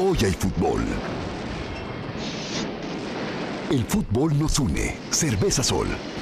Hoy hay fútbol. El fútbol nos une. Cerveza Sol.